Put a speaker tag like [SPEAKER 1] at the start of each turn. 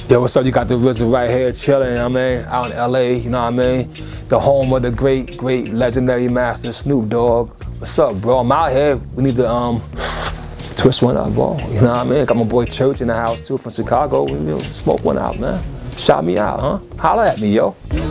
[SPEAKER 1] Yo, what's up? You got the RZA right here chilling, you know what I mean? Out in LA, you know what I mean? The home of the great legendary master Snoop Dogg. What's up, bro? I'm out here. We need to twist one up, bro. You know what I mean? Got my boy Church in the house too from Chicago. We smoke one out, man. Shout me out, huh? Holla at me, yo.